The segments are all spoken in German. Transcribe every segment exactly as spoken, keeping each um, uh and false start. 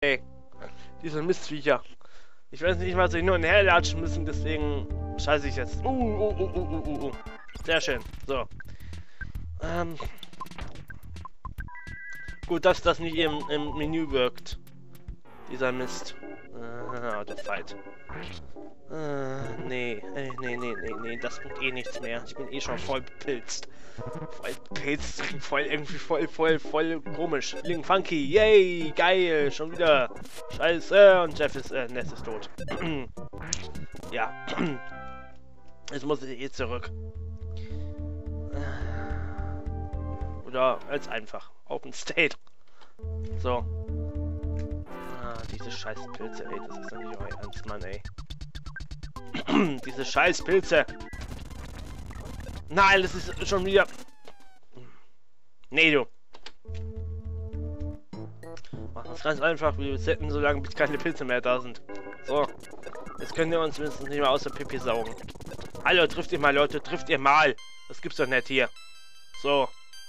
ey. Diese Mistviecher. Ich weiß nicht, was sie nur herlatschen müssen, deswegen scheiße ich jetzt. Uh, uh, uh, uh, uh, uh, uh. Sehr schön. So. Ähm. Gut, dass das nicht im, im Menü wirkt. Dieser Mist. Äh, Autofight. Äh, nee. Äh, nee, nee, nee, nee. Das bringt eh nichts mehr. Ich bin eh schon voll bepilzt. Voll bepilzt. Voll irgendwie voll, voll, voll komisch. Link Funky. Yay. Geil. Schon wieder. Scheiße. Und Jeff ist, äh, Ness ist tot. Ja. Jetzt muss ich eh zurück. Oder als einfach. Open State. So. Ah, diese scheiß Pilze, ey. Das ist doch nicht euer Ernst, Mann, ey. Diese scheiß Pilze. Nein, das ist schon wieder... Nee, du. Mach das ganz einfach. Wir setzen so lange, bis keine Pilze mehr da sind. So. Jetzt können wir uns mindestens nicht mehr aus der Pipi saugen. Hallo, trifft ihr mal, Leute. Trifft ihr mal. Das gibt's doch nicht hier. So.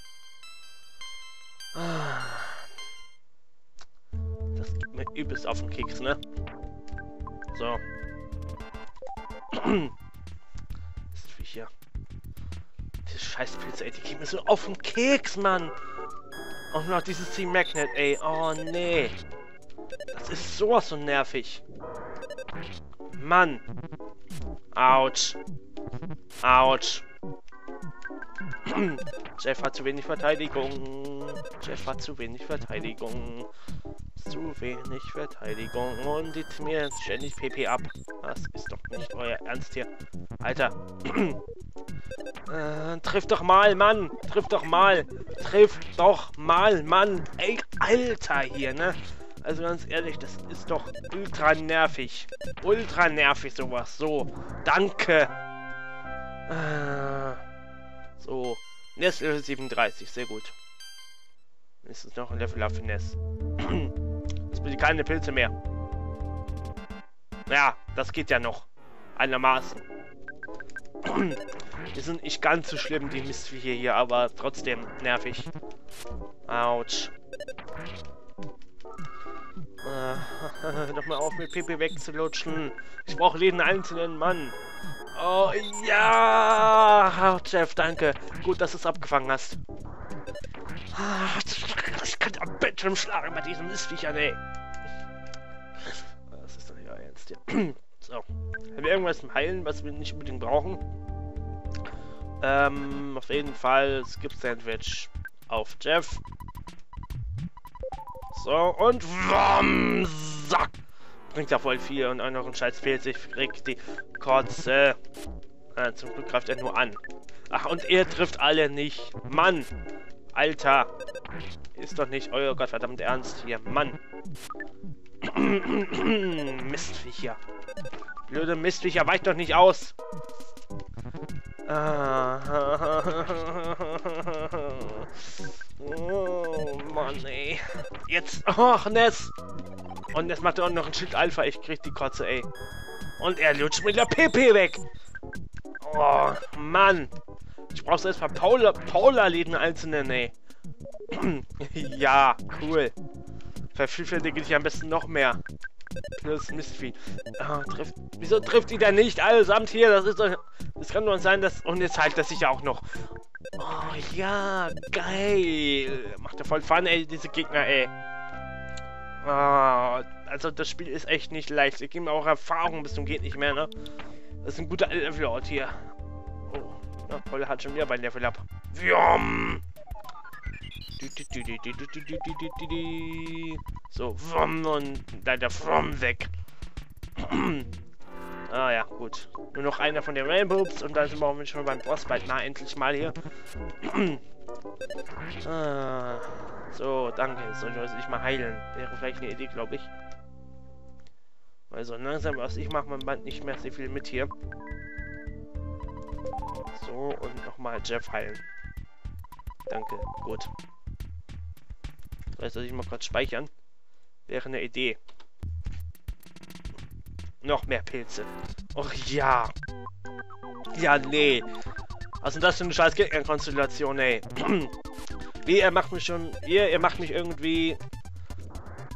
Das gibt mir übelst auf den Keks, ne? So. Ist wie hier. Diese Scheißpilze, ey, die gehen mir so auf den Keks, Mann! Und noch dieses Team Magnet, ey. Oh, nee. Das ist sowas so nervig. Mann. Autsch. Autsch. Jeff hat zu wenig Verteidigung. Jeff hat zu wenig Verteidigung. Zu wenig Verteidigung. Und die mir ständig P P ab. Das ist doch nicht euer Ernst hier. Alter. äh, triff doch mal, Mann. Triff doch mal. Triff doch mal, Mann. Ey, Alter hier, ne? Also ganz ehrlich, das ist doch ultra nervig. Ultra nervig sowas. So. Danke. Äh, so. Ness Level siebenunddreißig, sehr gut. Ist es noch ein Level Up für Ness. Jetzt bitte keine Pilze mehr. Ja, das geht ja noch. Einermaßen. Die sind nicht ganz so schlimm, die Mistviecher hier, aber trotzdem nervig. Autsch. Äh, Nochmal auf mit Pipi wegzulutschen. Ich brauche jeden einzelnen Mann. Oh ja! Oh, Jeff, danke. Gut, dass du es abgefangen hast. Ich könnte am Bildschirm schlagen bei diesen Mistviechern, ey. Das ist doch nicht euer Ernst hier. So. Haben wir irgendwas zum Heilen, was wir nicht unbedingt brauchen? Ähm, auf jeden Fall Skip Sandwich auf Jeff. So, und Wamsack! Bringt ja voll viel und auch noch ein scheiß Pilz. Ich krieg die Kotze. Äh, zum Glück greift er nur an. Ach, und er trifft alle nicht. Mann! Alter! Ist doch nicht euer Gottverdammt Ernst hier. Mann! Mistviecher. Blöde Mistviecher, weicht doch nicht aus! Ah. Oh Mann, ey. Jetzt. Ach, Ness. Und jetzt macht er auch noch ein Schild Alpha. Ich krieg die Kotze, ey. Und er lutscht mit der P P weg. Oh, Mann. Ich brauch's erstmal Paula, Paula-Läden einzelnen, ey. Ja, cool. Vervielfältige ich am besten noch mehr. Plus Mistvieh. Oh, trifft. Wieso trifft die denn nicht allesamt hier? Das ist doch. Das kann nur sein, dass. Und jetzt heilt das sich ja auch noch. Oh ja, geil. Macht ja voll Fun, ey, diese Gegner, ey. Oh, also das Spiel ist echt nicht leicht. Ich gebe mir auch Erfahrung bis zum geht nicht mehr, ne? Das ist ein guter Level-Out hier. Oh, na, Paul hat schon wieder bei Level Up. Viom! So, und dann der From weg. Ah ja, gut. Nur noch einer von den Rainbows und dann sind wir schon beim Boss bald. Na, endlich mal hier. Ah, so, danke. Soll ich mal heilen? Wäre vielleicht eine Idee, glaube ich. Also langsam, was ich mache, man band nicht mehr so viel mit hier. So, und nochmal Jeff heilen. Danke, gut. Soll ich mal kurz speichern? Wäre eine Idee. Noch mehr Pilze. Och ja. Ja, nee. Was ist denn das für eine scheiß Gegnerkonstellation, ey? Wie, er macht mich schon... Ihr, ihr macht mich irgendwie...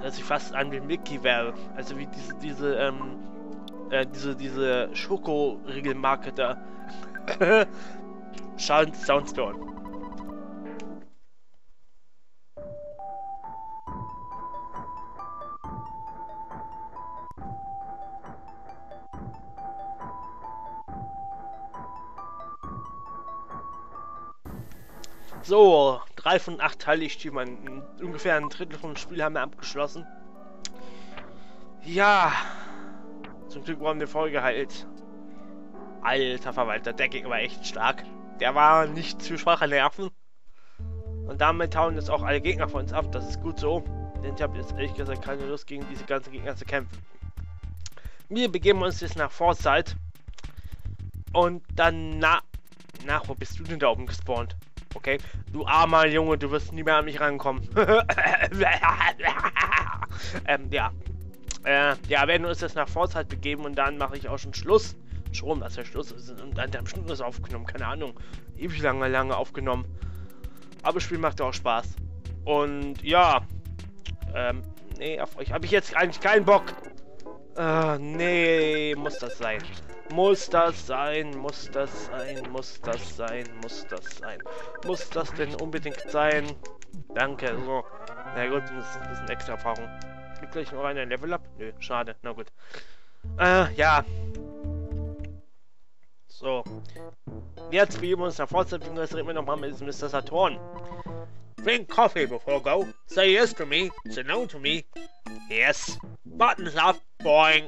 dass ich fast an wie Mickey wäre. Also wie diese, diese, ähm, äh, diese, diese Schoko-Riegelmarke da. Soundstone. So, drei von acht Heiligtümern. Ungefähr ein Drittel vom Spiel haben wir abgeschlossen. Ja. Zum Glück wurden wir voll geheilt. Alter Verwalter, der Gegner war echt stark. Der war nicht zu schwache Nerven. Und damit hauen jetzt auch alle Gegner von uns ab. Das ist gut so. Denn ich habe jetzt ehrlich gesagt keine Lust, gegen diese ganzen Gegner zu kämpfen. Wir begeben uns jetzt nach Forsyth. Und dann, na... Nach, wo bist du denn da oben gespawnt? Okay, du armer Junge, du wirst nie mehr an mich rankommen. ähm, ja. Äh, ja, werden wir uns jetzt nach Forsyth begeben und dann mache ich auch schon Schluss. Schon, was der Schluss ist. Und dann am Stunden ist aufgenommen, keine Ahnung. Ewig lange, lange aufgenommen. Aber das Spiel macht auch Spaß. Und ja. Ähm, nee, auf euch habe ich jetzt eigentlich keinen Bock. Äh, nee, muss das sein. Muss das sein, muss das sein, muss das sein, muss das sein. Muss das denn unbedingt sein? Danke, so. Na gut, das ist ein bisschen extra Erfahrung. Gibt gleich noch eine Level-Up? Nö, schade, na gut. Äh, ja. So. Jetzt begeben wir uns nach Forsyth und jetzt reden wir nochmal mit Mister Saturn. Drink coffee before go. Say yes to me, say no to me. Yes. Buttons up, boing.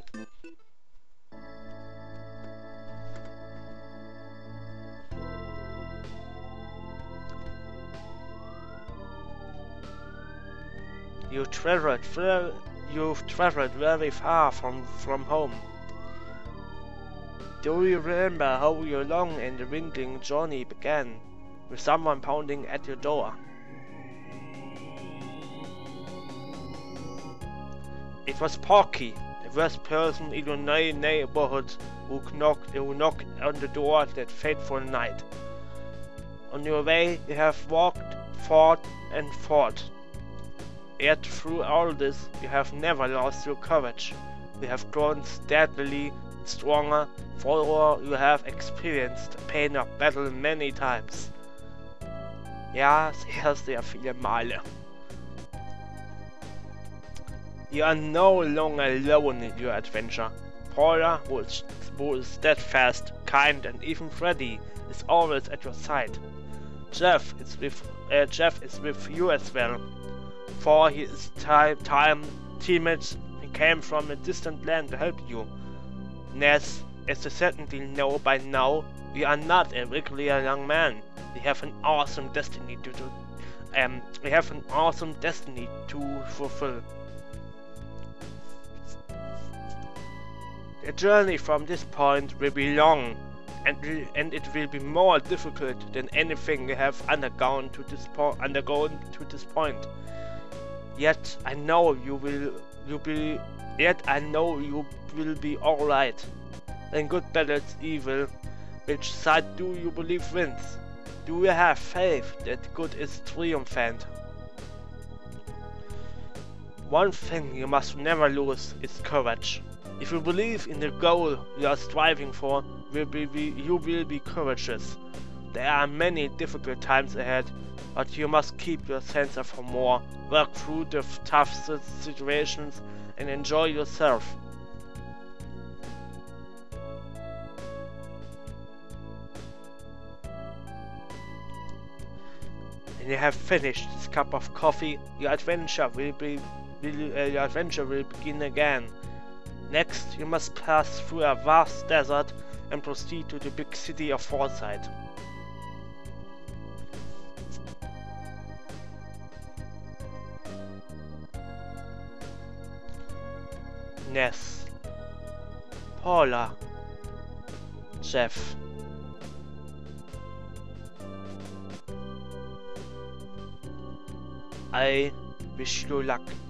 You traveled, you've traveled very far from, from home. Do you remember how your long and winding journey began, with someone pounding at your door? It was Porky, the first person in your neighborhood who knocked, who knocked on the door that fateful night. On your way, you have walked, fought, and fought. Yet through all this, you have never lost your courage. You have grown steadily stronger, for you have experienced the pain of battle many times. Ja, sehr, sehr viele Male. You are no longer alone in your adventure. Paula, who is, who is steadfast, kind, and even Freddy, is always at your side. Jeff is with uh, Jeff is with you as well. For his time, time teammates came from a distant land to help you. Ness, as you certainly know by now, we are not a regular young man. We have an awesome destiny to do. Um, we have an awesome destiny to fulfill. The journey from this point will be long, and will, and it will be more difficult than anything we have undergone to this point. Undergone to this point. Yet I know you will. You be. Yet I know you will be all right. When good battles evil, which side do you believe wins? Do you have faith that good is triumphant? One thing you must never lose is courage. If you believe in the goal you are striving for, will be, you will be courageous. There are many difficult times ahead, but you must keep your sense of humor, work through the tough situations, and enjoy yourself. When you have finished this cup of coffee, your adventure will be will, uh, your adventure will begin again. Next, you must pass through a vast desert and proceed to the big city of Forsyth. Ness, Paula, Jeff. I wish you luck.